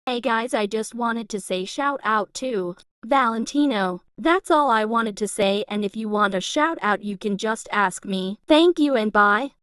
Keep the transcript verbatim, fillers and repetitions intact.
Hey guys, I just wanted to say shout out to Valentino. That's all I wanted to say, and if you want a shout out you can just ask me. Thank you and bye.